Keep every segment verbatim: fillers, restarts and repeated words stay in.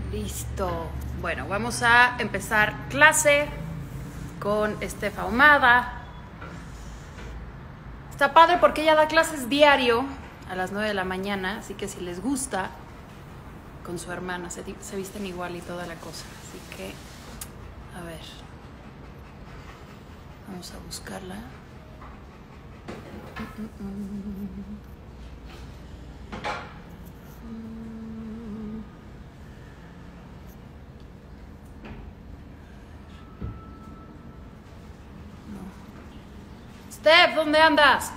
Listo. Bueno, vamos a empezar clase con Estefa Ahumada. Está padre porque ella da clases diario a las nueve de la mañana, así que si les gusta, con su hermana, se, se visten igual y toda la cosa. Así que, a ver, vamos a buscarla. Mm, mm, mm. Steph, ¿dónde andas?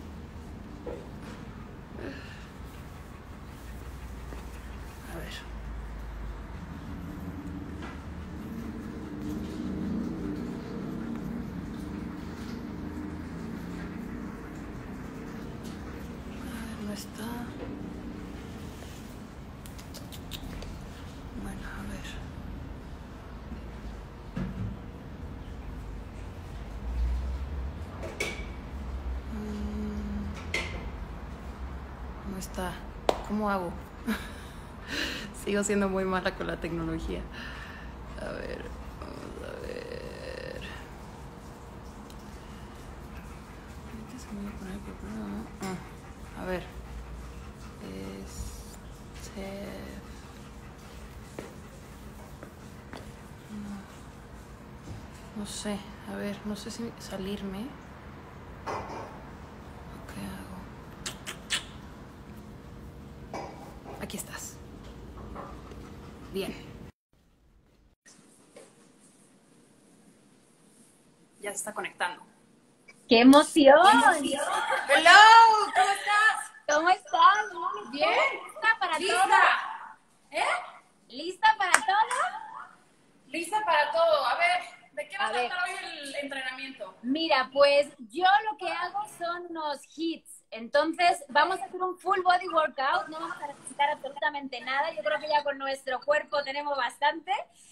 A ver. A ver, no está. Bueno, a ver. ¿Cómo está? ¿Cómo hago? Sigo siendo muy mala con la tecnología. A ver, vamos a ver. Ahorita se me voy a poner aquí, pero no. Ah, a ver. Este... No, no sé. A ver, no sé si salirme. ¿Qué hago? Aquí estás. Bien. Ya se está conectando. ¡Qué emoción! ¡Hello! ¿Cómo estás? ¿Cómo estás? ¿Bien? ¿Lista para ¿Lista? todo? ¿Eh? ¿Lista para todo? Lista para todo. A ver, ¿de qué va A a ver. tratar hoy el entrenamiento? Mira, pues yo lo que hago son unos hits. Entonces, vamos a hacer un full body workout. No vamos a necesitar absolutamente nada. Yo creo que ya con nuestro cuerpo tenemos bastante.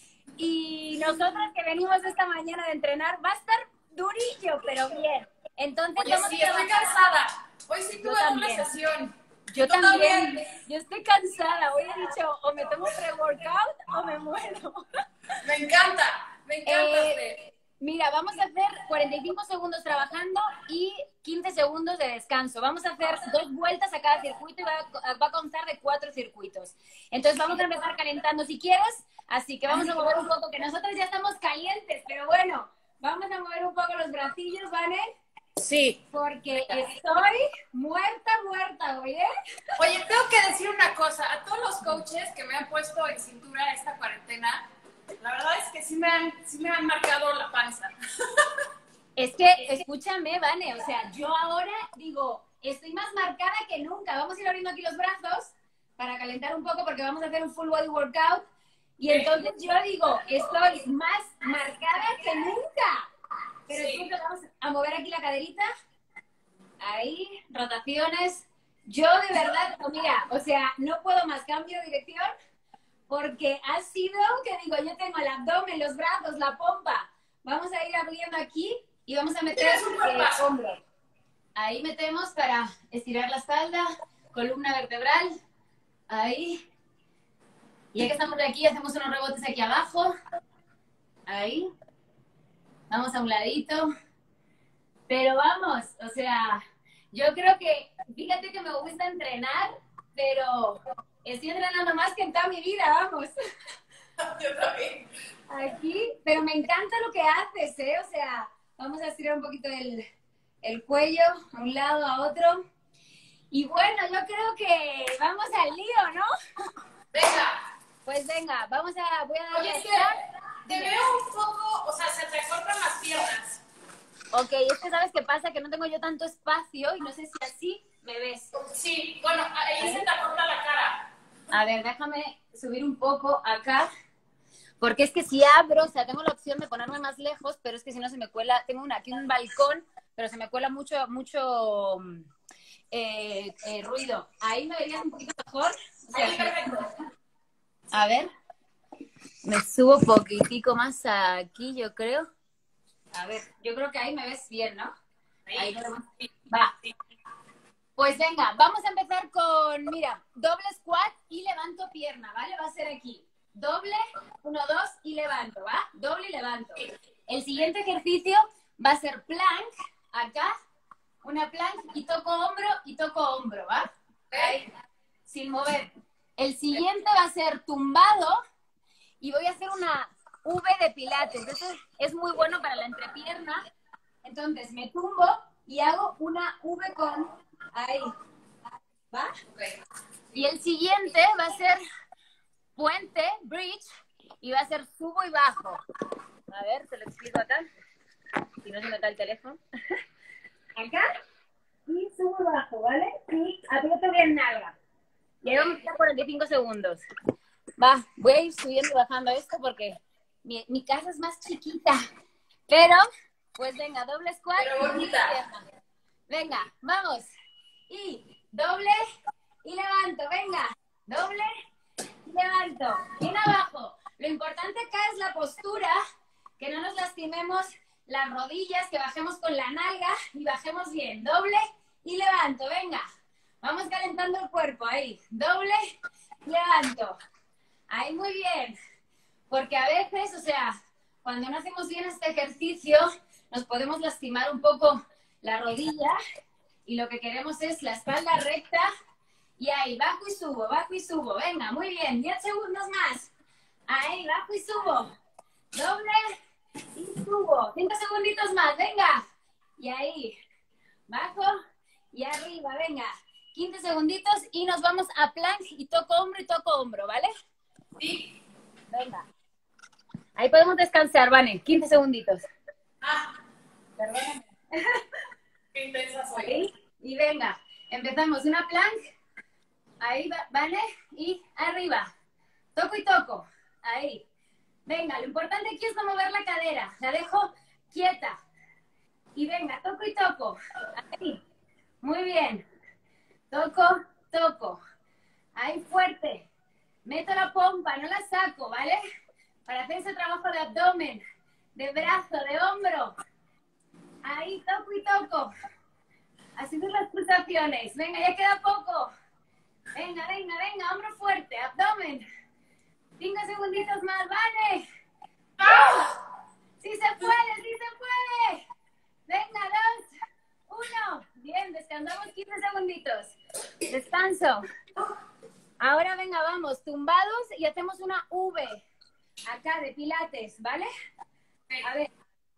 Y nosotras que venimos esta mañana de entrenar, va a estar durillo, pero bien. Entonces, Oye, vamos sí, a estoy trabajar. cansada. Hoy sí Yo tuve doble también. sesión. Yo ¿Y tú también. Yo estoy cansada. Hoy he dicho, o me tomo pre-workout o me muero. Me encanta, me encanta. Eh, mira, vamos a hacer cuarenta y cinco segundos trabajando y quince segundos de descanso. Vamos a hacer dos vueltas a cada circuito y va a, va a constar de cuatro circuitos. Entonces vamos a empezar calentando si quieres. Así que vamos a mover un poco, que nosotros ya estamos calientes, pero bueno, vamos a mover un poco los bracillos, ¿vale? Sí. Porque estoy muerta, muerta, ¿oye? Oye, tengo que decir una cosa. A todos los coaches que me han puesto en cintura esta cuarentena, la verdad es que sí me han, sí me han marcado la panza. Es que, escúchame, Vane, o sea, yo ahora digo, estoy más marcada que nunca. Vamos a ir abriendo aquí los brazos para calentar un poco porque vamos a hacer un full body workout. Y entonces yo digo, estoy más marcada que nunca. Pero sí. Entonces vamos a mover aquí la caderita. Ahí, rotaciones. Yo de verdad, no, mira, o sea, no puedo más, cambio de dirección porque ha sido, que digo, yo tengo el abdomen, los brazos, la pompa. Vamos a ir abriendo aquí y vamos a meter el hombro. Ahí metemos para estirar la espalda, columna vertebral. Ahí. Y ya que estamos de aquí, hacemos unos rebotes aquí abajo. Ahí. Vamos a un ladito. Pero vamos, o sea, yo creo que, fíjate que me gusta entrenar, pero estoy entrenando más que en toda mi vida, vamos. Yo también. Aquí, pero me encanta lo que haces, ¿eh? O sea, vamos a estirar un poquito el, el cuello a un lado, a otro. Y bueno, yo creo que vamos al lío, ¿no? Venga. Pues venga, vamos a, voy a darle Oye, a es que estar. te veo un poco, o sea, se te cortan las piernas. Ok, es que ¿sabes qué pasa? Que no tengo yo tanto espacio y no sé si así me ves. Sí, bueno, ahí se te corta la cara. A ver, déjame subir un poco acá. Porque es que si abro, o sea, tengo la opción de ponerme más lejos, pero es que si no se me cuela, tengo una, aquí un balcón, pero se me cuela mucho, mucho eh, eh, ruido. Ahí me verías un poquito mejor. O sea, Ahí, perfecto. a ver, me subo poquitico más aquí, yo creo. A ver, yo creo que ahí me ves bien, ¿no? Ahí, ahí podemos... Va. Pues venga, vamos a empezar con, mira, doble squat y levanto pierna, ¿vale? Va a ser aquí. doble, uno, dos y levanto, ¿va? Doble y levanto. El siguiente ejercicio va a ser plank, acá, una plank y toco hombro y toco hombro, ¿va? Ahí, sin mover. El siguiente va a ser tumbado y voy a hacer una V de pilates. Eso es muy bueno para la entrepierna. Entonces me tumbo y hago una V con ahí, ¿va? Y el siguiente va a ser puente, bridge, y va a ser subo y bajo. A ver, te lo explico acá. Si no se me cae el teléfono. Acá y subo y bajo, ¿vale? Y aprieto bien nalga. Y ahí vamos a estar cuarenta y cinco segundos. Va, voy a ir subiendo y bajando esto porque mi, mi casa es más chiquita. Pero, pues venga, doble squat. Pero bonita. Venga, vamos. Y doble y levanto, venga. Doble y levanto. Bien abajo. Lo importante acá es la postura, que no nos lastimemos las rodillas, que bajemos con la nalga y bajemos bien. Doble y levanto, venga. Vamos calentando el cuerpo, ahí. Doble, levanto. Ahí, muy bien. Porque a veces, o sea, cuando no hacemos bien este ejercicio, nos podemos lastimar un poco la rodilla y lo que queremos es la espalda recta. Y ahí, bajo y subo, bajo y subo. Venga, muy bien. diez segundos más. Ahí, bajo y subo. Doble y subo. cinco segunditos más, venga. Y ahí, bajo y arriba, venga. quince segunditos y nos vamos a plank y toco hombro y toco hombro, ¿vale? Sí. Venga. Ahí podemos descansar, Vane. quince segunditos. Ah, Perdóname. qué intensa soy. Ahí, y venga. Empezamos una plank. Ahí, Vane. Y arriba. Toco y toco. Ahí. Venga, lo importante aquí es no mover la cadera. La dejo quieta. Y venga, toco y toco. Ahí. Muy bien. Toco, toco. Ahí fuerte. Meto la pompa, no la saco, ¿vale? Para hacer ese trabajo de abdomen, de brazo, de hombro. Ahí, toco y toco. Así son las pulsaciones. Venga, ya queda poco. Venga, venga, venga, hombro fuerte, abdomen. Cinco segunditos más, ¿vale? ¡Ah! ¡Sí se puede, sí se puede! Venga, dos, uno. Bien, descansamos quince segunditos. Descanso. Ahora venga, vamos, tumbados y hacemos una V. Acá de pilates, ¿vale? A ver.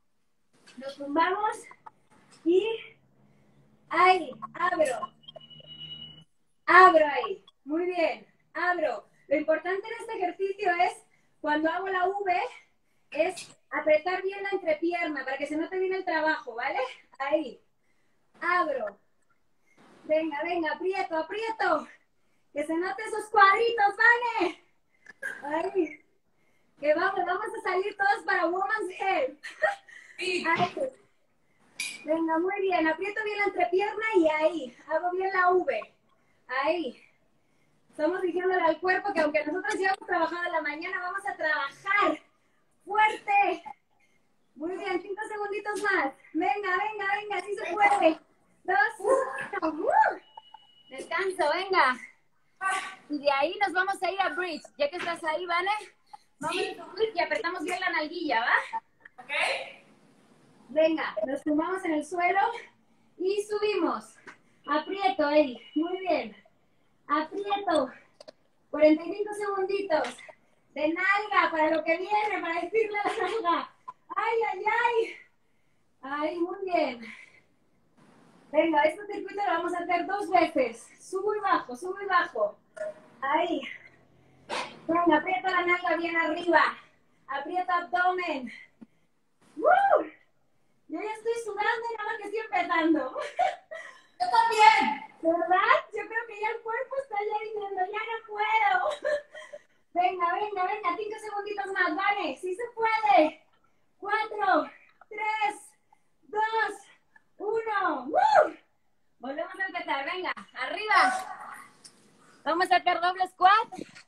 Nos tumbamos y ahí, abro. Abro ahí. Muy bien, abro. Lo importante en este ejercicio es, cuando hago la V, es apretar bien la entrepierna para que se note bien el trabajo, ¿vale? Ahí. Abro. Venga, venga, aprieto, aprieto. Que se note esos cuadritos, ¿vale? Ahí. Que vamos, vamos a salir todos para Woman's Head. Sí. Ahí. Venga, muy bien. Aprieto bien la entrepierna y ahí. Hago bien la V. Ahí. Estamos diciéndole al cuerpo que aunque nosotros ya hemos trabajado en la mañana, vamos a trabajar fuerte. Muy bien, cinco segunditos más. Venga, venga, venga, así se puede. Dos, uno. Uh. Descanso, venga. Y de ahí nos vamos a ir a bridge. Ya que estás ahí, ¿vale? Vamos Sí. a bridge y apretamos bien la nalguilla, ¿va? ¿Ok? Venga, nos tumbamos en el suelo y subimos. Aprieto ahí, muy bien. Aprieto. cuarenta y cinco segunditos. De nalga para lo que viene, para decirle a la nalga. ¡Ay, ay, ay! Ay, muy bien. Venga, este circuito lo vamos a hacer dos veces. Subo y bajo, subo y bajo. Ahí. Venga, aprieto la nalga bien arriba. Aprieto abdomen. ¡Woo! Yo ya estoy sudando y nada más que estoy empezando. Yo también. ¿Verdad? Yo creo que ya el cuerpo está ya diciendo, ya no puedo. Venga, venga, venga, cinco segunditos más, vale, sí se puede. Cuatro, tres, dos, uno. ¡Woo! Volvemos a empezar, venga, arriba. Vamos a hacer doble squat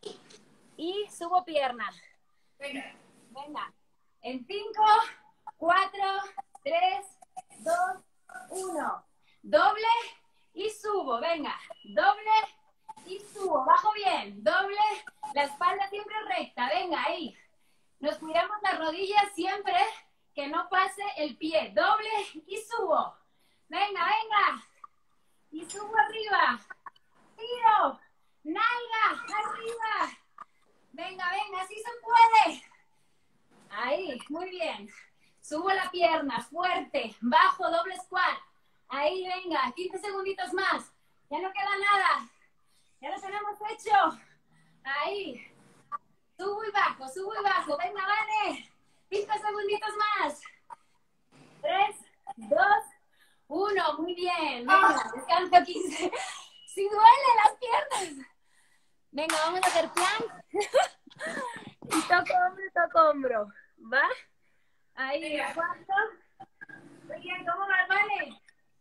y subo pierna. Venga. Venga, en cinco, cuatro, tres, dos, uno. Doble y subo, venga. Doble y subo. Bajo bien. Doble. La espalda siempre recta, venga, ahí. Nos cuidamos las rodillas siempre, que no pase el pie. Doble y subo. Venga, venga. Y subo arriba. Tiro. Nalga, arriba. Venga, venga, así se puede. Ahí, muy bien. Subo la pierna, fuerte. Bajo, doble squat. Ahí, venga, quince segunditos más. Ya no queda nada. Ya lo tenemos hecho. Ahí. Subo y bajo, subo y bajo. Venga, Vane. cinco segunditos más. tres, dos, uno. Muy bien. Venga, descanso quince. Si duele las piernas. Venga, vamos a hacer plank. Y toco hombro, toco hombro. ¿Va? Ahí, cuatro. Muy bien, ¿cómo vas, Vane?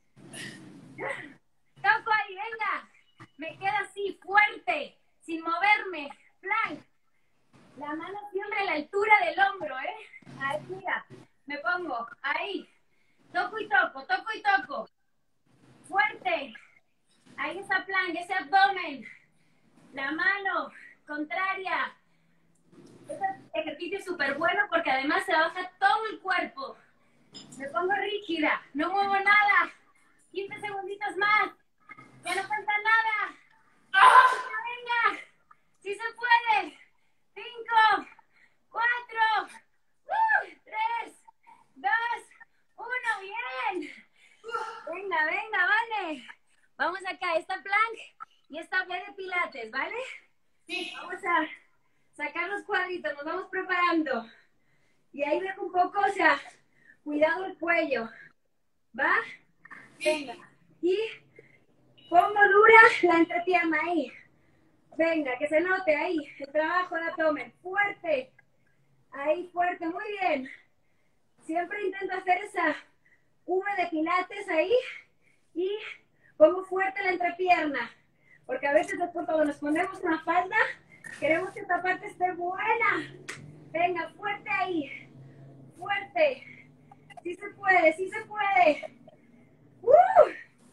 Toco ahí, venga. Me quedo así, fuerte, sin moverme. Plank. La mano siempre a la altura del hombro, ¿eh? Ahí, mira. Me pongo, ahí. Toco y toco, toco y toco. Fuerte. Ahí está plank, ese abdomen. La mano contraria. Este ejercicio es súper bueno porque además se baja todo el cuerpo. Me pongo rígida, no muevo nada. quince segunditos más. Ya no falta nada. Venga, venga. Sí se puede. cinco, cuatro, tres, dos, uno. Bien. Venga, venga, vale. Vamos acá, esta plank y esta B de pilates, ¿vale? Sí. Vamos a sacar los cuadritos, nos vamos preparando. Y ahí dejo un poco, o sea, cuidado el cuello. ¿Va? Venga. Y pongo dura la entrepierna ahí. Venga, que se note ahí el trabajo de abdomen. Fuerte. Ahí, fuerte. Muy bien. Siempre intento hacer esa V de pilates ahí. Y pongo fuerte la entrepierna. Porque a veces después cuando nos ponemos una falda, queremos que esta parte esté buena. Venga, fuerte ahí. Fuerte. Sí se puede, sí se puede. ¡Uh!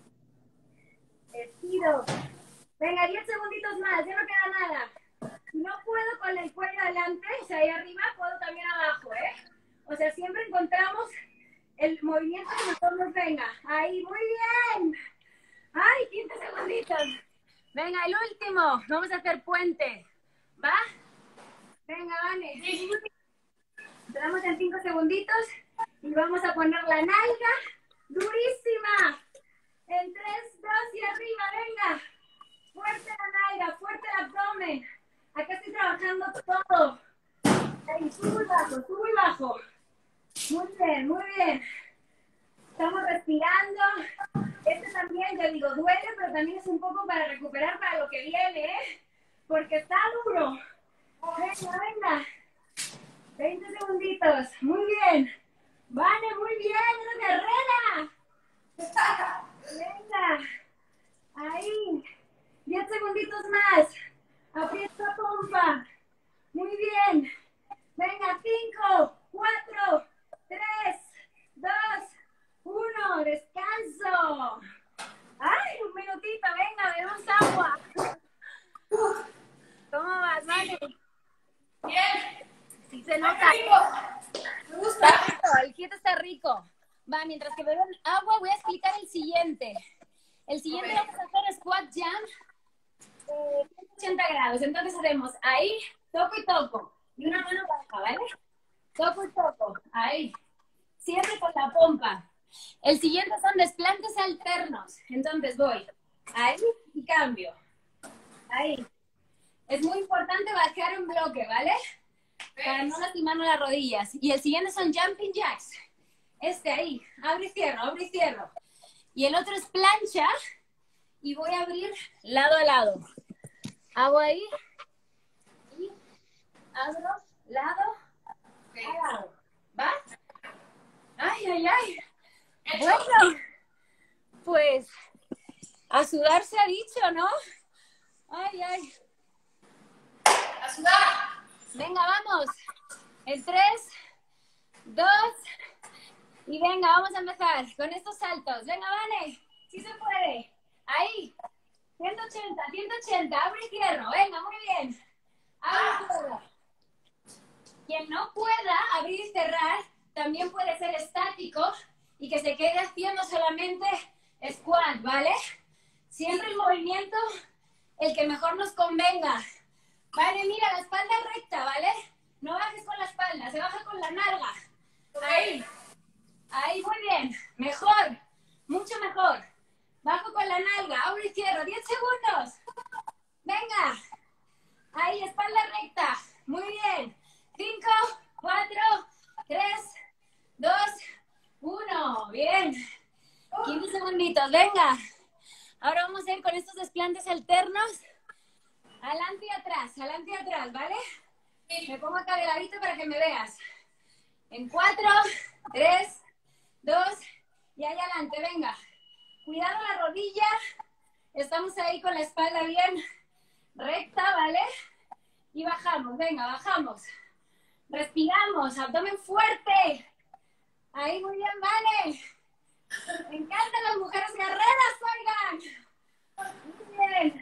Estiro. Venga, diez segunditos más, ya no queda nada. Si no puedo con el cuello adelante, o sea, ahí arriba, puedo también abajo, ¿eh? O sea, siempre encontramos el movimiento que mejor nos venga. Ahí, muy bien. Ay, quince segunditos. Venga, el último. Vamos a hacer puente. ¿Va? Venga, Vane. Sí. Entramos en cinco segunditos y vamos a poner la nalga durísima. En tres, dos y arriba, venga. Fuerte la nalga, fuerte el abdomen. Acá estoy trabajando todo. Ahí, subo y bajo, subo y bajo. Muy bien, muy bien. Estamos respirando. Este también, te digo, duele, pero también es un poco para recuperar para lo que viene, ¿eh? Porque está duro. Venga, venga. veinte segunditos. Muy bien. Vale, muy bien, una carrera. Venga. Ahí. diez segunditos más. Aprieta la pompa. Muy bien. Venga, cinco, cuatro, tres, dos, uno. Descanso. Ay, un minutito. Venga, bebemos agua. ¿Cómo vas, Vale? Bien. Sí se nota. Me gusta. El quieto está rico. Va, mientras que beben agua, voy a explicar el siguiente. El siguiente okay. Vamos a hacer squat jump eh, ciento ochenta grados. Entonces haremos ahí, toco y toco. Y una mano baja, ¿vale? Toco y toco. Ahí. Siempre con la pompa. El siguiente son desplantes alternos. Entonces voy ahí y cambio. Ahí. Es muy importante bajar un bloque, ¿vale? Para no lastimarnos las rodillas. Y el siguiente son jumping jacks. Este ahí. Abre y cierro, abre y cierro. Y el otro es plancha. Y voy a abrir lado a lado. Hago ahí. Y abro lado a lado. ¿Va? Ay, ay, ay. Bueno. Pues a sudar se ha dicho, ¿no? Ay, ay. A sudar. Venga, vamos. En tres, dos, y venga, vamos a empezar con estos saltos. Venga, Vane, sí se puede. Ahí, ciento ochenta, ciento ochenta, abre y cierro. Venga, muy bien. Abre y cierro. abrir y cerrar, también puede ser estático y que se quede haciendo solamente squat, ¿vale? Siempre el movimiento, el que mejor nos convenga. Vale, mira, la espalda recta, ¿vale? No bajes con la espalda, se baja con la nalga. Ahí, ahí, muy bien. Mejor, mucho mejor. Bajo con la nalga, abro y cierro. diez segundos. Venga. Ahí, espalda recta. Muy bien. cinco, cuatro, tres, dos, uno. Bien. quince segunditos, venga. Ahora vamos a ir con estos desplantes alternos. Adelante y atrás, adelante y atrás, ¿vale? Me pongo acá de ladito para que me veas. En cuatro, tres, dos, y ahí adelante, venga. Cuidado la rodilla. Estamos ahí con la espalda bien recta, ¿vale? Y bajamos, venga, bajamos. Respiramos, abdomen fuerte. Ahí, muy bien, vale. Me encantan las mujeres guerreras, oigan. Muy bien.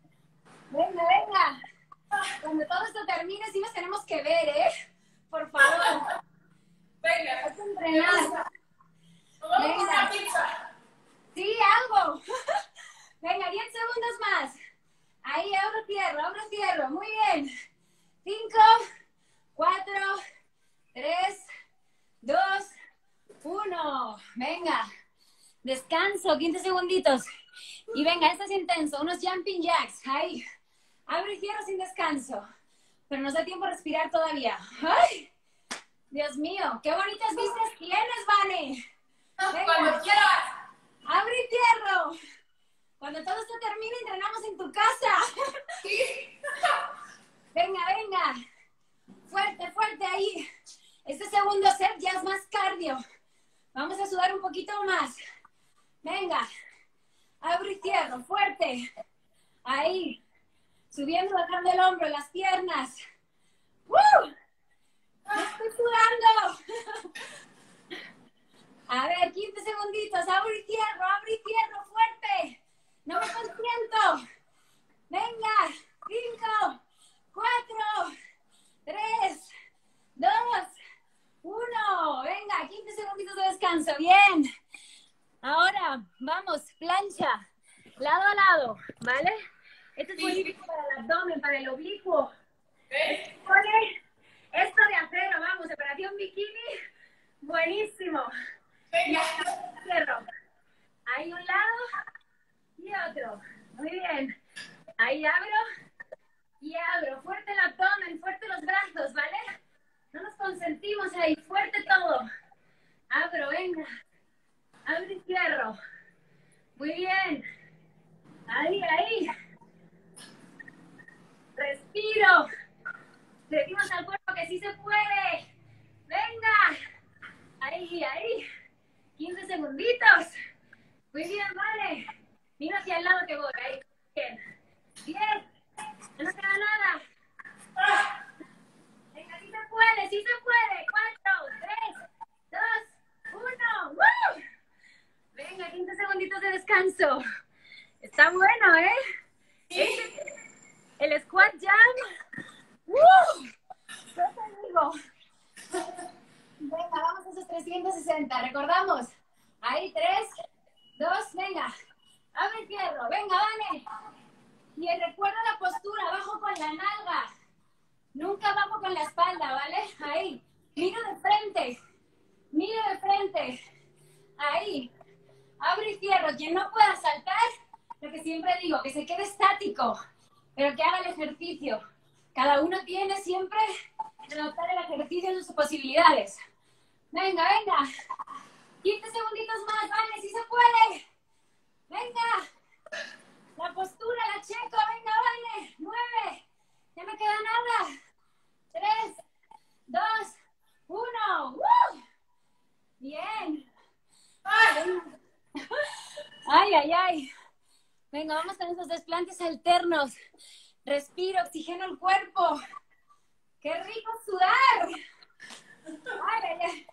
Venga, venga. Cuando todo esto termine, sí nos tenemos que ver, ¿eh? Por favor. Venga. Hay que entrenar. Venga. Sí, algo. Venga, diez segundos más. Ahí, abro, cierro, abro, cierro. Muy bien. cinco, cuatro, tres, dos, uno. Venga. Descanso, quince segunditos. Y venga, esto es intenso. Unos jumping jacks. Ahí. Abro y cierro sin descanso. Pero nos da tiempo a respirar todavía. ¡Ay! Dios mío, qué bonitas vistas tienes, Vane. Venga. Cuando quieras. Abro y cierro. Cuando todo esto termine, entrenamos en tu casa. Sí. Venga, venga. Fuerte, fuerte ahí. Este segundo set ya es más cardio. Vamos a sudar un poquito más. Venga. Abro y cierro. Fuerte. Ahí. Subiendo, bajando el hombro, las piernas. ¡Uh! ¡Me estoy sudando! A ver, quince segunditos. Abro y cierro, abro y cierro. Fuerte. No me consiento. Venga. Cinco, cuatro, tres, dos, uno. Venga, quince segunditos de descanso. Bien. Ahora, vamos, plancha. Lado a lado, ¿vale? Esto es buenísimo para el abdomen, para el oblicuo. ¿Eh? Pone esto de acero, vamos, operación bikini. Buenísimo. Y ahora cierro. Ahí un lado y otro. Muy bien. Ahí abro y abro. Fuerte el abdomen, fuerte los brazos, ¿vale? No nos consentimos ahí. Fuerte todo. Abro, venga. Abro y cierro. Muy bien. Ahí, ahí. Respiro. Decimos al cuerpo que sí se puede. Venga. Ahí, ahí. quince segunditos. Muy bien, vale. Mira hacia el lado que voy. Ahí. Bien. diez. Ya no queda nada. Venga, sí se puede, sí se puede. cuatro, tres, dos, uno. ¡Woo! Venga, quince segunditos de descanso. Está bueno, ¿eh? Sí. Este, el squat jam. ¡Uh! ¿Qué te digo? Venga, vamos a esos trescientos sesenta. ¿Recordamos? Ahí, tres, dos, venga. Abre el fierro. Venga, Vane. Y recuerda la postura. Bajo con la nalga. Nunca bajo con la espalda, ¿vale? Ahí. Miro de frente. Miro de frente. Ahí. Abre y cierro. Quien no pueda saltar, lo que siempre digo, que se quede estático, pero que haga el ejercicio. Cada uno tiene siempre que adaptar el ejercicio en sus posibilidades. Venga, venga. quince segunditos más, vale, si se puede. Venga. La postura, la checo, venga, vale. nueve. Ya me queda nada. tres, dos, uno. ¡Uh! Bien. Ay, ay, ay. Venga, vamos con esos desplantes alternos. Respiro, oxigeno el cuerpo. ¡Qué rico sudar! Ay, ay, ay.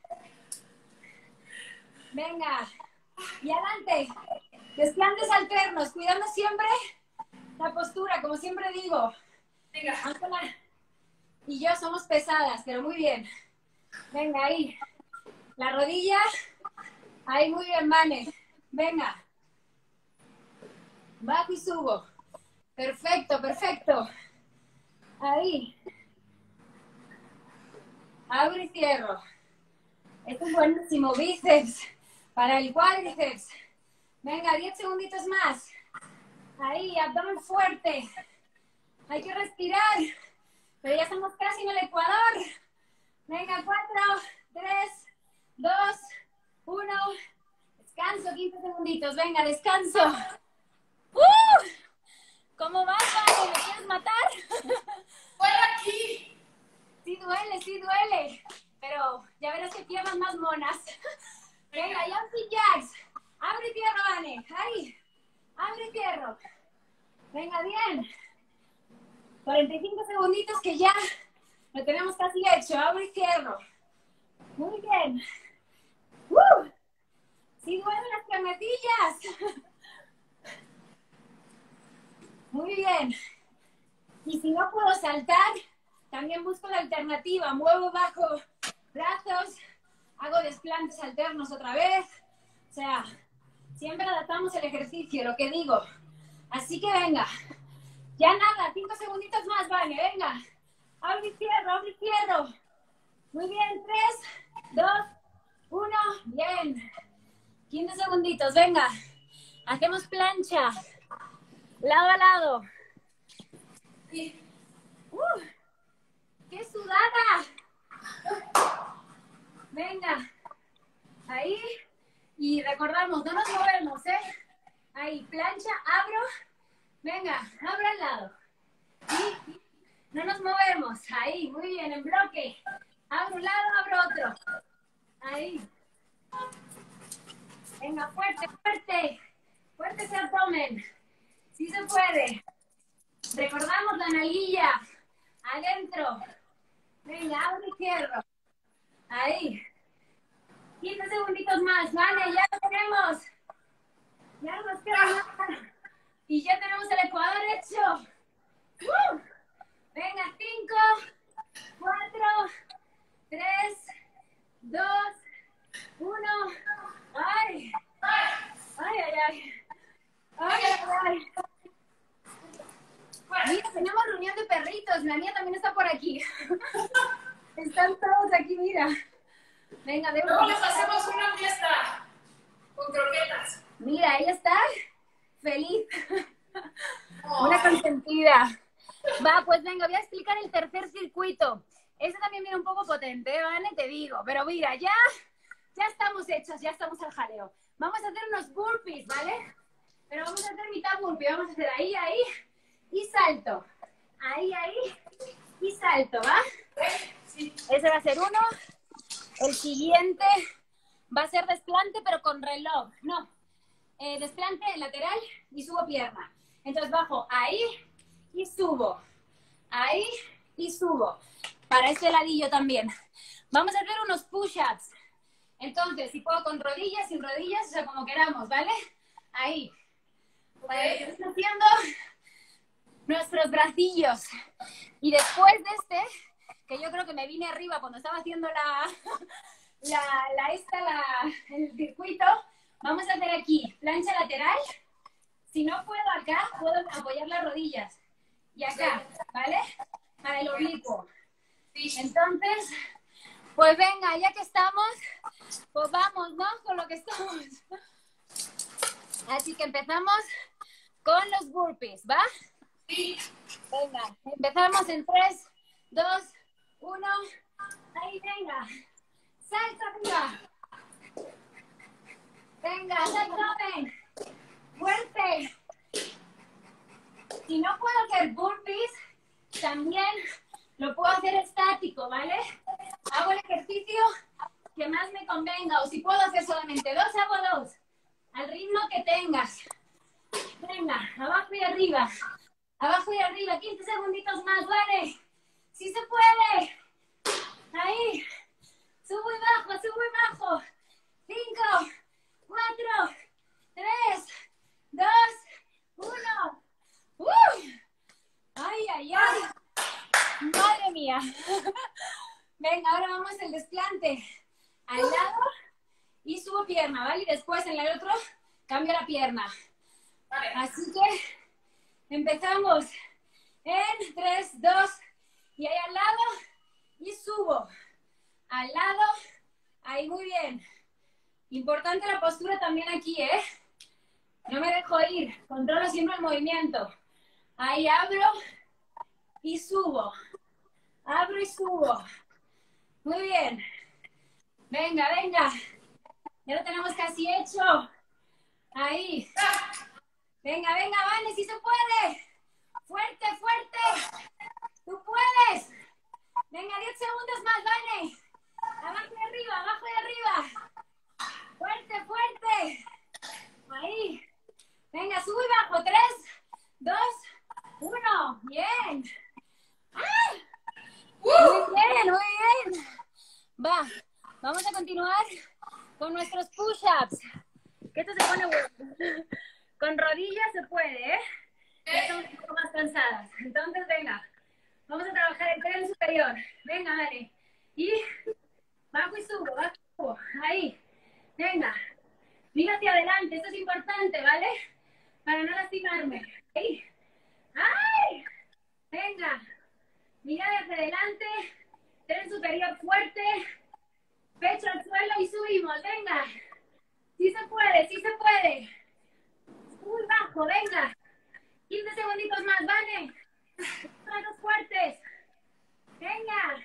Venga. Y adelante. Desplantes alternos, cuidando siempre la postura, como siempre digo. Venga. Y yo somos pesadas, pero muy bien. Venga, ahí. La rodilla. Ahí, muy bien, Vane. Venga. Bajo y subo. Perfecto, perfecto. Ahí. Abro y cierro. Este es buenísimo. Bíceps para el cuádriceps. Venga, diez segunditos más. Ahí, abdomen fuerte. Hay que respirar. Pero ya estamos casi en el ecuador. Venga, cuatro, tres, dos, uno. Descanso, quince segunditos. Venga, descanso. ¡Uh! ¿Cómo vas, Vane? ¿Me quieres matar? ¡Fuera aquí! Sí duele, sí duele. Pero ya verás que piernas más monas. Venga, jumping jacks. Abre y cierro, Vane. Ahí. Abre y cierro. Venga, bien. cuarenta y cinco segunditos que ya lo tenemos casi hecho. Abre y cierro. Muy bien. ¡Uh! Sí duelen las piernetillas. Muy bien. Y si no puedo saltar, también busco la alternativa. Muevo bajo brazos, hago desplantes alternos otra vez. O sea, siempre adaptamos el ejercicio, lo que digo. Así que venga. Ya nada, cinco segunditos más, vale, venga. Abro y cierro, abro y cierro. Muy bien, tres, dos, uno, bien. quince segunditos, venga. Hacemos plancha. Lado a lado. Uh, ¡Qué sudada! Venga. Ahí. Y recordamos, no nos movemos, ¿eh? Ahí, plancha, abro. Venga, abro al lado. Y no nos movemos. Ahí, muy bien, en bloque. Abro un lado, abro otro. Ahí. Venga, fuerte, fuerte. Fuerte ese abdomen. Sí se puede. Recordamos la nalguilla. Adentro. Venga, abro y cierro. Ahí. quince segunditos más. Vale, ya lo tenemos. Ya nos queda nada. Y ya tenemos el ecuador hecho. ¡Uh! Venga, cinco, cuatro, tres, dos, uno. ¡Ay! ¡Ay, ay, ay! ¡Ay, ay, ay! Mira, tenemos reunión de perritos. La mía también está por aquí. Están todos aquí, mira. Venga, de Luego les hacemos una fiesta con croquetas. Mira, ella está feliz. Oh. Una consentida. Va, pues venga, voy a explicar el tercer circuito. Este también viene un poco potente, ¿vale? Te digo. Pero mira, ya, ya estamos hechos, ya estamos al jaleo. Vamos a hacer unos burpees, ¿vale? Pero vamos a hacer mitad burpee. Vamos a hacer ahí, ahí y salto. Ahí, ahí y salto, ¿va? Sí. Ese va a ser uno. El siguiente va a ser desplante, pero con reloj. No, eh, desplante lateral y subo pierna. Entonces bajo ahí y subo. Ahí y subo. Para este ladillo también. Vamos a hacer unos push-ups. Entonces, si puedo con rodillas, sin rodillas, o sea, como queramos, ¿vale? Ahí. Okay. Estamos haciendo nuestros bracillos. Y después de este, que yo creo que me vine arriba cuando estaba haciendo la, la, la esta, la, el circuito, vamos a hacer aquí plancha lateral. Si no puedo acá, puedo apoyar las rodillas. Y acá, ¿vale? Para el oblicuo. Entonces, pues venga, ya que estamos, pues vamos, ¿no? Con lo que estamos. Así que empezamos con los burpees, ¿va? Sí. Venga, empezamos en tres, dos, uno. Ahí, venga. Salta arriba. Venga, salta, ven. Fuerte. Si no puedo hacer burpees, también lo puedo hacer estático, ¿vale? Hago el ejercicio que más me convenga. O si puedo hacer solamente dos, hago dos. Al ritmo que tengas. Venga, abajo y arriba. Abajo y arriba. quince segunditos más, ¿vale? ¡Sí se puede! Ahí. Subo y bajo, subo y bajo. Cinco, cuatro, tres, dos, uno. ¡Uh! ¡Ay, ay, ay! ¡Madre mía! Venga, ahora vamos al desplante. Al lado y subo pierna, ¿vale? Y después en el otro cambio la pierna. Vale. Así que empezamos en tres, dos, y ahí al lado y subo. Al lado, ahí muy bien. Importante la postura también aquí, ¿eh? No me dejo ir, controlo siempre el movimiento. Ahí abro y subo. Abro y subo. Muy bien. Venga, venga. Ya lo tenemos casi hecho. Ahí. Venga, venga, Vane, sí se puede. Fuerte, fuerte. Tú puedes. Venga, diez segundos más, Vane. Abajo y arriba, abajo y arriba. Fuerte, fuerte. Ahí. Venga, sube y bajo. Tres, dos, uno. Bien. ¡Ah! Muy bien, muy bien. Va, vamos a continuar con nuestros push-ups. Que esto se pone bueno. Con rodillas se puede, ¿eh? Ya estamos un poco más cansadas. Entonces, venga. Vamos a trabajar el tren superior. Venga, dale. Y bajo y subo, bajo y subo. Ahí. Venga. Mira hacia adelante. Esto es importante, ¿vale? Para no lastimarme. Ahí. ¡Ay! Venga. Mira hacia adelante. Tren superior fuerte. Pecho al suelo y subimos. Venga. Sí se puede, sí se puede. Muy bajo, venga. quince segunditos más, ¿vale? Manos fuertes. Venga.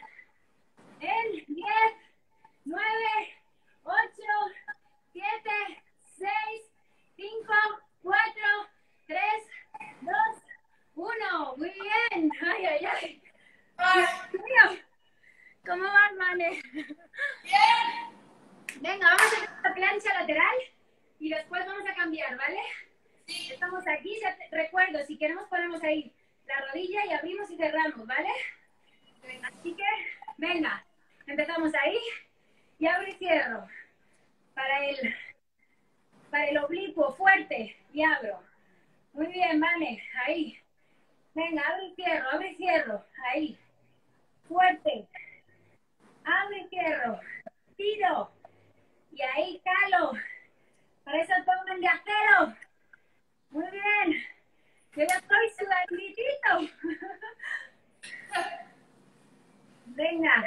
En diez, nueve, ocho, siete, seis, cinco, cuatro, tres, dos, uno. Muy bien. Ay, ay, ay. Dios mío. ¿Cómo vas, Vane? Bien. Venga, vamos a hacer una plancha lateral y después vamos a cambiar, ¿vale? Sí. Estamos aquí, ya te, recuerdo, si queremos ponemos ahí la rodilla y abrimos y cerramos, ¿vale? Así que, venga, empezamos ahí y abro y cierro. Para el, para el oblicuo, fuerte, y abro. Muy bien, Vane, ahí. Venga, abro y cierro, abro y cierro, ahí. Fuerte. Abro y cierro. Tiro. Y ahí calo. Para eso tomen de acero. Muy bien. Yo ya estoy sudaditito. Venga.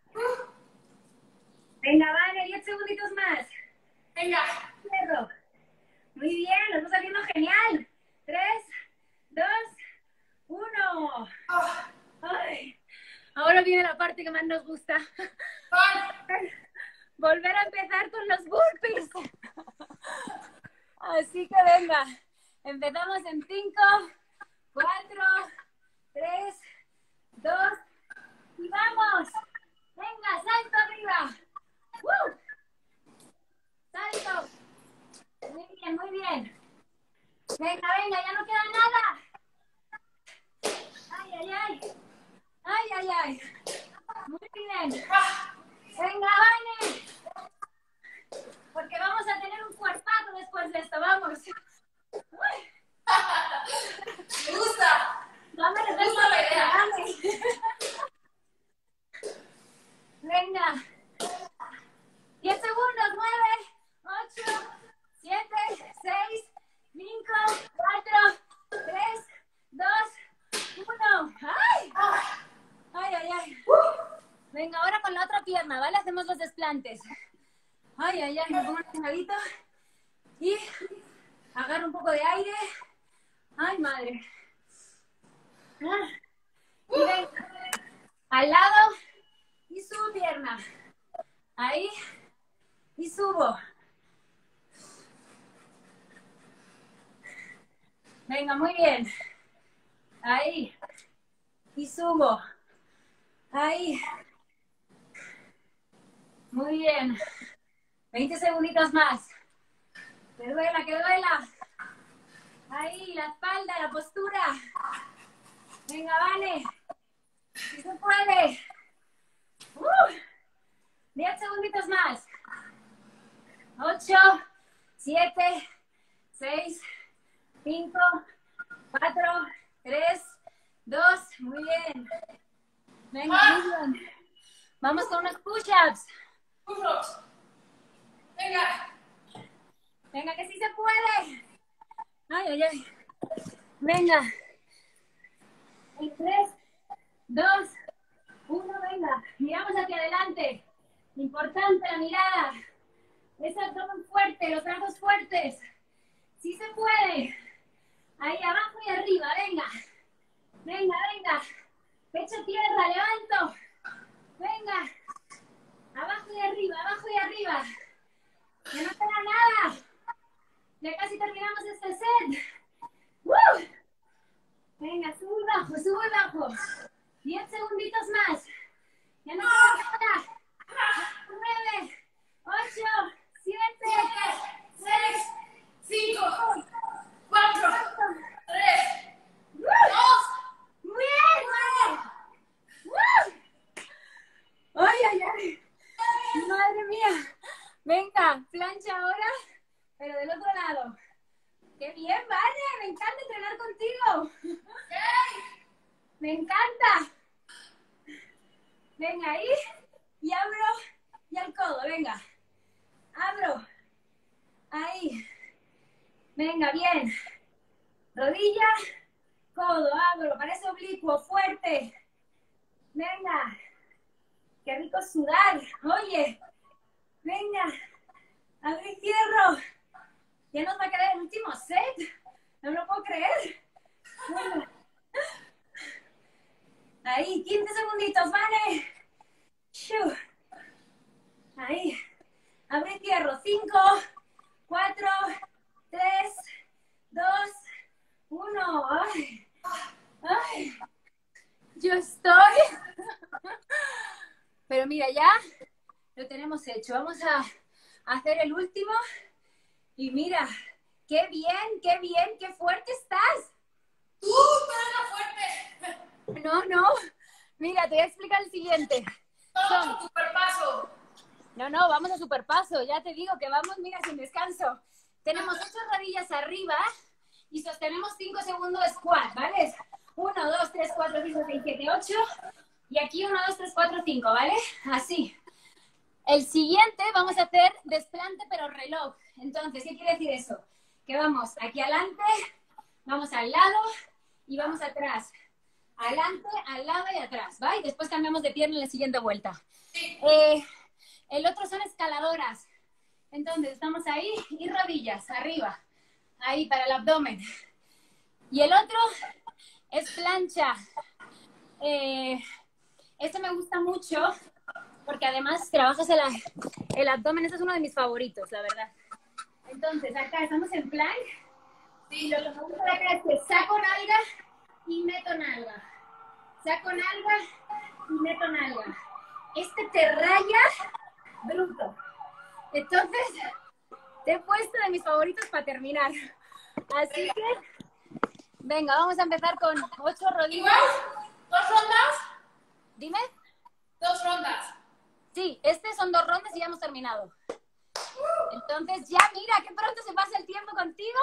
Venga, Vane, diez segunditos más. Venga. Cierro. Muy bien, lo estás haciendo genial. Tres, dos, uno. Ay. Ahora viene la parte que más nos gusta. Volver a empezar con los burpees. Así que venga. Empezamos en cinco, cuatro, tres, dos y vamos. Venga, salto arriba. ¡Uh! Salto. Muy bien, muy bien. Venga, venga, ya no queda nada. Ay, ay, ay. Ay, ay, ay. Muy bien. Venga, Vane. Porque vamos a tener un cuerpazo después de esto. Vamos. Uy. Me gusta. Dame el resto de la idea. Venga. diez segundos. nueve, ocho, siete, seis, cinco, cuatro, tres, dos, uno. ¡Ay! ¡Ay, ay, ay! Venga, ahora con la otra pierna, ¿vale? Hacemos los desplantes. Ay, ay, ay, me pongo un ladito y agarro un poco de aire. Ay, madre. Ah. Y venga, al lado y subo pierna. Ahí y subo. Venga, muy bien. Ahí y subo. Ahí. Muy bien. veinte segunditos más. Que duela, que duela. Ahí, la espalda, la postura. Venga, Vane. Si se puede. Uh, diez segunditos más. ocho, siete, seis, cinco, cuatro, tres, dos. Muy bien. Venga, muy bien. Vamos con unos push-ups. Push-ups. Venga. Venga, que sí se puede. Ay, ay, ay. Venga. En tres, dos, uno, venga. Miramos hacia adelante. Importante la mirada. Ese abdomen fuerte, los brazos fuertes. Sí se puede. Ahí abajo y arriba, venga. Venga, venga. Pecho tierra, levanto. Venga. Abajo y arriba, abajo y arriba. Ya no queda nada. Ya casi terminamos este set. ¡Woo! Venga, sube y bajo, sube y bajo. Diez segunditos más. Ya no queda nada. Nueve, ocho, siete, seis, cinco, cuatro, tres, dos. Muy bien. ¡Woo! Ay, ay, ay. Madre mía. Venga, plancha ahora, pero del otro lado. ¡Qué bien, Vane! Me encanta entrenar contigo. Me encanta. Venga, ahí. Y abro. Y al codo, venga. Abro. Ahí. Venga, bien. Rodilla. Codo, abro. Parece oblicuo, fuerte. Venga. Qué rico sudar. Oye. Venga. Abro y cierro. Ya nos va a quedar el último set. No me lo puedo creer. Venga. Ahí, quince segunditos, ¿vale? Shoo. Ahí. Abre y cierro. cinco, cuatro, tres, dos, uno. Ay. Ay. Yo estoy. Pero mira, ya lo tenemos hecho. Vamos a hacer el último. Y mira, qué bien, qué bien, qué fuerte estás. ¡Tú, pero fuerte! No, no. Mira, te voy a explicar el siguiente. Son superpaso. No, no, vamos a superpaso. Ya te digo que vamos, mira, sin descanso. Tenemos ocho rodillas arriba y sostenemos cinco segundos de squat, ¿vale? uno, dos, tres, cuatro, cinco, seis, siete, ocho. Y aquí uno, dos, tres, cuatro, cinco, ¿vale? Así. El siguiente vamos a hacer desplante pero reloj. Entonces, ¿qué quiere decir eso? Que vamos aquí adelante, vamos al lado y vamos atrás. Adelante, al lado y atrás, ¿va? Y después cambiamos de pierna en la siguiente vuelta. Eh, el otro son escaladoras. Entonces, estamos ahí y rodillas arriba. Ahí para el abdomen. Y el otro es plancha. Eh, este me gusta mucho porque además trabajas el, el abdomen. Este es uno de mis favoritos, la verdad. Entonces, acá estamos en plank. Sí, lo que me gusta de acá es que saco nalga y meto nalga. Saco nalga y meto nalga. Este te raya bruto. Entonces, te he puesto de mis favoritos para terminar. Así que, venga, vamos a empezar con ocho rodillas. ¿Igual? ¿Dos rondas? Dime. Dos rondas. Sí, este son dos rondas y ya hemos terminado. Entonces, ya mira, qué pronto se pasa el tiempo contigo.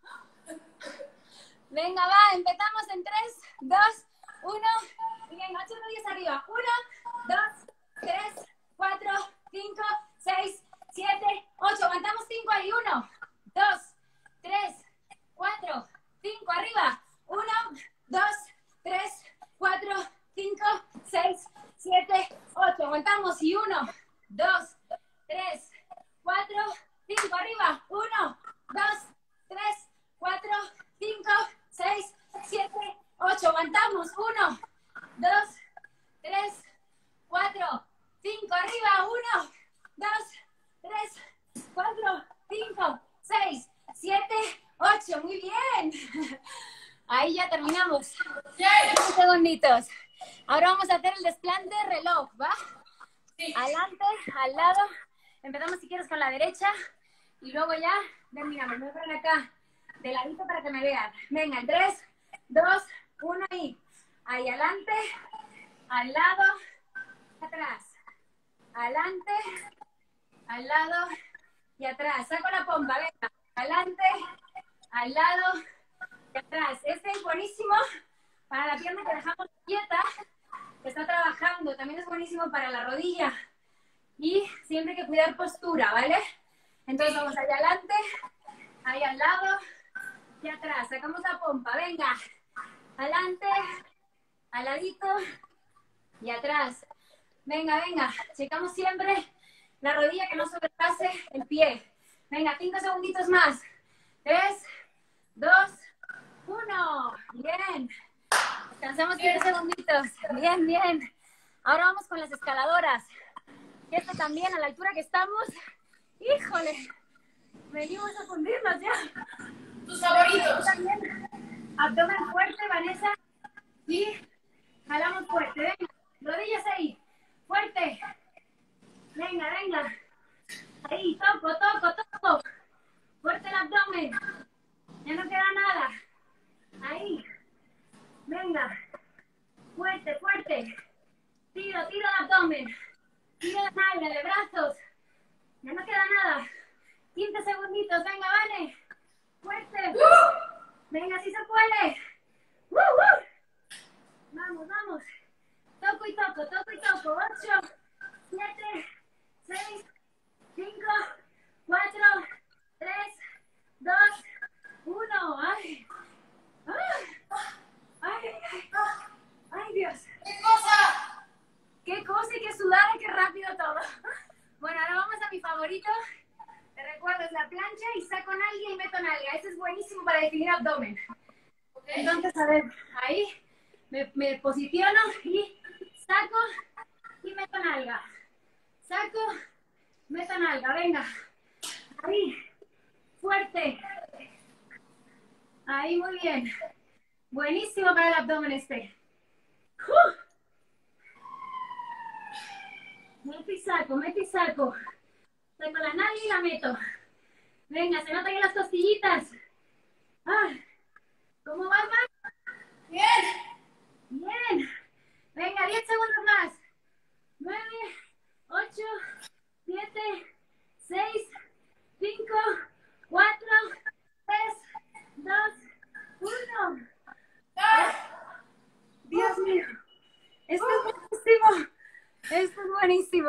Venga, va, empezamos en tres, dos, uno. Bien, ocho rodillas arriba. uno, dos, tres, cuatro, cinco, seis, siete, ocho. Aguantamos cinco ahí. uno, dos, tres, cuatro, cinco arriba. uno, dos, tres, cuatro, cinco, seis, siete, ocho. Aguantamos y uno, dos, tres, cuatro, cinco arriba. uno, dos, tres, cuatro, cinco, seis, siete, ocho. Aguantamos. uno, dos, tres, cuatro, cinco arriba. uno, dos, tres, cuatro, cinco, seis, siete, ocho. Muy bien. Ahí ya terminamos. Unos segunditos. Ahora vamos a hacer el desplante reloj, ¿va? Sí. Adelante, al lado. Empezamos si quieres con la derecha. Y luego ya, ven, mira, me voy a poner acá de ladito para que me vean. Venga, en tres, dos, uno y ahí adelante, al lado, atrás. Adelante, al lado y atrás. Saco la pompa, venga. Adelante, al lado y atrás. Este es buenísimo para la pierna que dejamos quieta está trabajando. También es buenísimo para la rodilla. Y siempre hay que cuidar postura, ¿vale? Entonces vamos allá adelante, ahí al lado y atrás. Sacamos la pompa, venga. Adelante, al ladito y atrás. Venga, venga. Checamos siempre la rodilla que no sobrepase el pie. Venga, cinco segunditos más. Tres, dos, uno. Bien. Descansamos quince segunditos. Bien, bien. Ahora vamos con las escaladoras. Y esto también, a la altura que estamos, ¡híjole! Venimos a fundirnos ya. ¿Tus favoritos? También, abdomen fuerte, Vanessa. Y jalamos fuerte. Venga, rodillas ahí. Fuerte. Venga, venga. Ahí, toco, toco, toco. Fuerte el abdomen. Ya no queda nada. Ahí. Venga. Fuerte, fuerte. Tiro, tiro el abdomen. Tiro de nalga, de brazos. Ya no queda nada. quince segunditos. Venga, Vane. Fuerte. ¡Uh! Venga, si se puede. ¡Uh, uh! Vamos, vamos. Toco y toco, toco y toco. ocho, siete, seis, cinco, cuatro, tres, dos, uno. ¡Ay! ¡Ay! ¡Ay, ay! ¡Ay, Dios! ¿Qué cosa? ¡Qué cosa y qué sudada, qué rápido todo! Bueno, ahora vamos a mi favorito. Te recuerdo, es la plancha y saco nalga y meto nalga. Este es buenísimo para definir abdomen. Okay. Entonces, a ver, ahí me, me posiciono y saco y meto nalga. Saco, meto nalga, venga. Ahí, fuerte. Ahí, muy bien. Buenísimo para el abdomen este. ¡Uh! Meto y saco, meto y saco. Saco la nalga y la meto. Venga, se notan en las costillitas. Ah, ¿cómo va, más? Bien. Bien. Venga, diez segundos más. nueve, ocho, siete, seis, cinco, cuatro, tres, dos, uno. ¡Ah! Dios mío. Esto es buenísimo. Esto es buenísimo.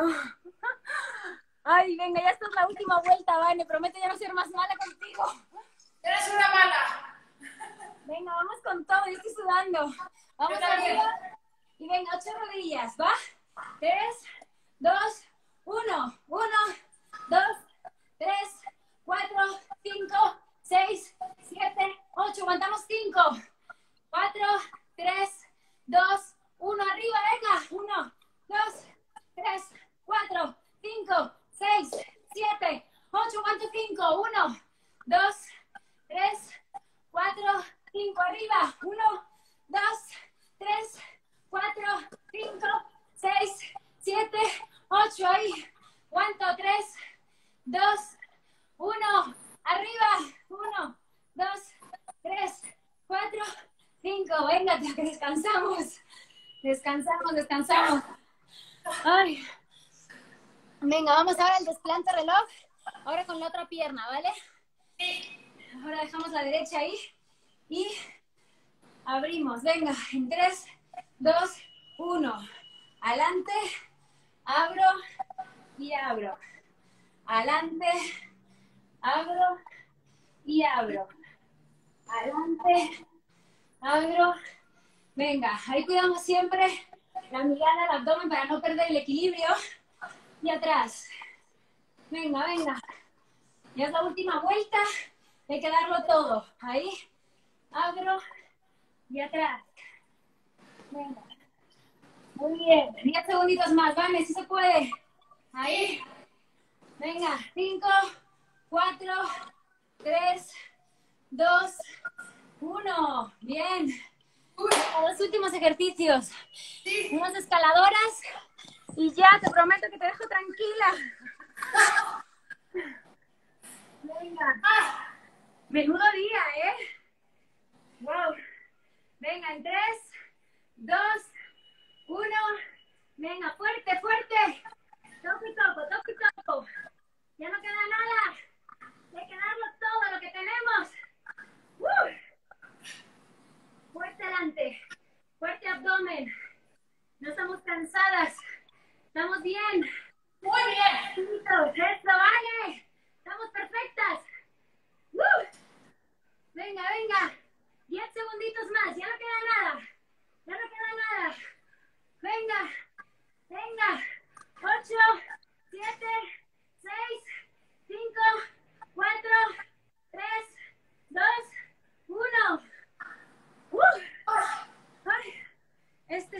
Ay, venga, ya esta es la última vuelta, Vane. Prometo ya no ser más mala contigo. Eres una mala. Venga, vamos con todo. Yo estoy sudando. Vamos arriba. Y venga, ocho rodillas, ¿va? Tres, dos, uno. Uno, dos, tres, cuatro, cinco, seis, siete, ocho. Aguantamos cinco. Cuatro, tres, dos, uno. Arriba, venga. Uno, dos, tres, cuatro, cinco, seis, siete, ocho. Aguanto cinco. Uno, dos, tres, cuatro, cinco. Arriba. Uno, dos, tres, cuatro, cinco, seis, siete, ocho. Ahí. Aguanto. Tres, dos, uno. Arriba. Uno, dos, tres, cuatro, cinco. Venga, que descansamos. Descansamos, descansamos. Ay. Venga, vamos ahora al desplante reloj. Ahora con la otra pierna, ¿vale? Sí. Ahora dejamos la derecha ahí. Y abrimos. Venga, en tres, dos, uno. Adelante. Abro y abro. Adelante. Abro y abro. Adelante. Abro. Venga, ahí cuidamos siempre la mirada al abdomen para no perder el equilibrio. Y atrás. Venga, venga. Ya es la última vuelta. Hay que darlo todo. Ahí. Abro y atrás. Venga. Muy bien. diez segunditos más. Vale, si se puede. Ahí. Venga. cinco, cuatro, tres, dos, uno. Bien. Los últimos ejercicios. Sí. Unas escaladoras. Y ya, te prometo que te dejo tranquila. Venga. Ah. Menudo día, ¿eh? Wow. Venga, en tres, dos, uno. Venga, fuerte, fuerte. Toco y toco, toco y toco. Ya no queda nada. Hay que darlo todo lo que tenemos. ¡Uh! Fuerte adelante. Fuerte abdomen. No estamos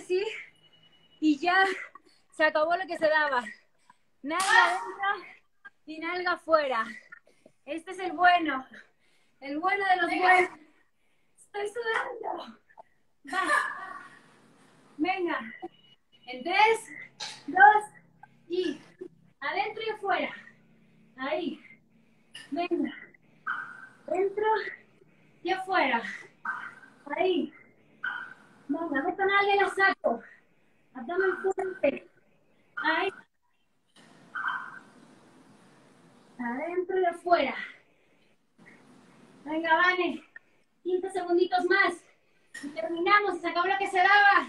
así y ya se acabó lo que se daba. Nalga adentro y nalga afuera. Este es el bueno, el bueno de los buenos. Estoy sudando. Va. Venga. En tres, dos y adentro y afuera. Ahí. Venga. Dentro y afuera. Ahí. Venga, meto nalga y la saco. Abdomen fuerte. Ahí. Adentro y afuera. Venga, Vane. quince segunditos más. Y terminamos. Se acabó lo que se daba.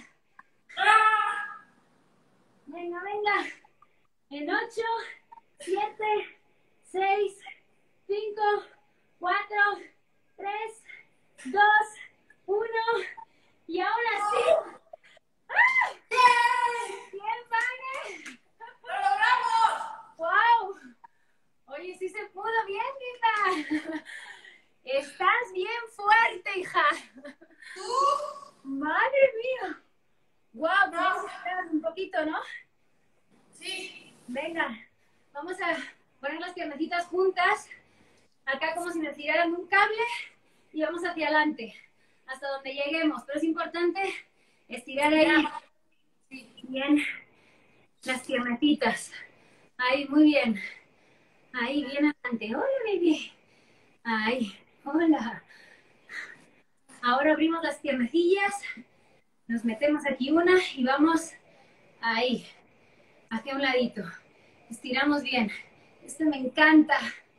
Venga, venga. En ocho, siete, seis, cinco, cuatro, tres, dos, uno. Y ahora sí. ¡Ah! ¡Bien, Vane! ¡Lo logramos! ¡Wow! Oye, sí se pudo bien, hija. Estás bien fuerte, hija. ¿Tú? Madre mía. Wow, vamos a esperar un poquito, ¿no? Sí. Venga, vamos a poner las piernecitas juntas. Acá como si nos tiraran un cable y vamos hacia adelante, hasta donde lleguemos. Pero es importante estirar ahí bien las piernecitas. Ahí, muy bien. Ahí, bien adelante. Hola, baby. Ahí, hola. Ahora abrimos las piernecillas. Nos metemos aquí una y vamos ahí, hacia un ladito. Estiramos bien. Esto me encanta.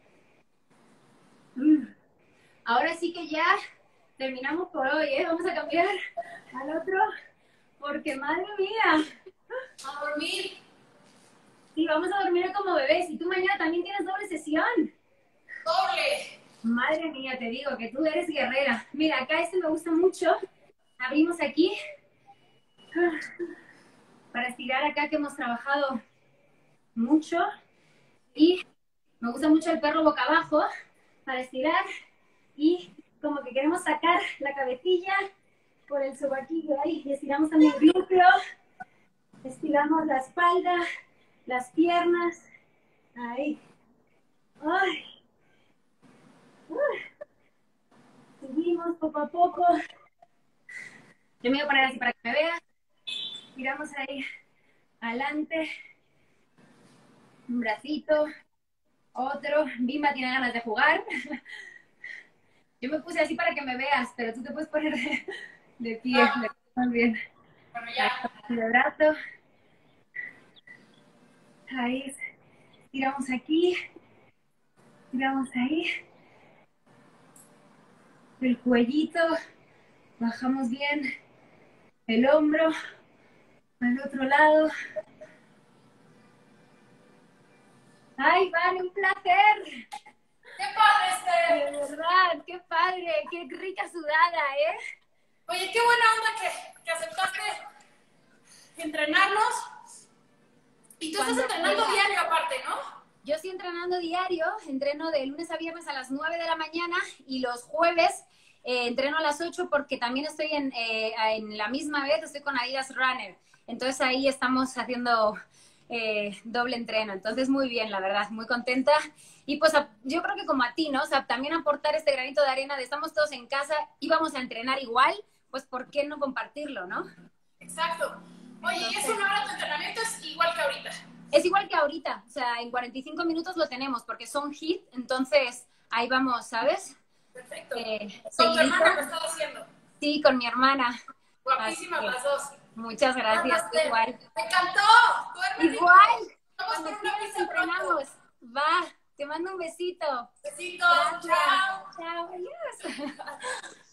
Mm. Ahora sí que ya terminamos por hoy, ¿eh? Vamos a cambiar al otro, porque madre mía. A dormir. Sí, vamos a dormir como bebés. Y tú mañana también tienes doble sesión. Doble. Madre mía, te digo que tú eres guerrera. Mira, acá este me gusta mucho. Abrimos aquí. Para estirar acá que hemos trabajado mucho. Y me gusta mucho el perro boca abajo. Para estirar. Y como que queremos sacar la cabecilla por el sobaquillo ahí. Y estiramos también el glúteo. Estiramos la espalda, las piernas. Ahí. Ay. Uy. Subimos poco a poco. Yo me voy a poner así para que me veas. Tiramos ahí adelante. Un bracito. Otro. Bimba tiene ganas de jugar. Yo me puse así para que me veas, pero tú te puedes poner de, de pie. Ah. Muy bien. Bueno, ya. De brazo. Ahí. Tiramos aquí. Tiramos ahí. El cuellito. Bajamos bien. El hombro. Al otro lado. ¡Ay, Vane, un placer! ¡Qué padre, Esther! De verdad, qué padre, qué rica sudada, ¿eh? Oye, qué buena onda que, que aceptaste entrenarnos. Y tú Cuando estás entrenando pueda. diario aparte, ¿no? Yo estoy entrenando diario, entreno de lunes a viernes a las nueve de la mañana y los jueves eh, entreno a las ocho porque también estoy en, eh, en la misma vez, estoy con Adidas Runner. Entonces ahí estamos haciendo eh, doble entreno. Entonces muy bien, la verdad, muy contenta. Y pues a, yo creo que como a ti, ¿no? O sea, también aportar este granito de arena de estamos todos en casa y vamos a entrenar igual, pues ¿por qué no compartirlo, no? Exacto. Oye, Entonces, y es una hora tu entrenamiento, es igual que ahorita. Es igual que ahorita, o sea, en cuarenta y cinco minutos lo tenemos porque son hit, entonces ahí vamos, ¿sabes? Perfecto. Eh, Con tu hermana lo seguidito. estás haciendo. Sí, con mi hermana. Guapísimas Así que, las dos. muchas gracias, Namaste. igual. Me encantó. Duerme rico. Igual, Vamos cuando por una quieras pizza pronto. entrenamos. Va, te mando un besito. Besitos. Gracias. Chao. Chao, adiós.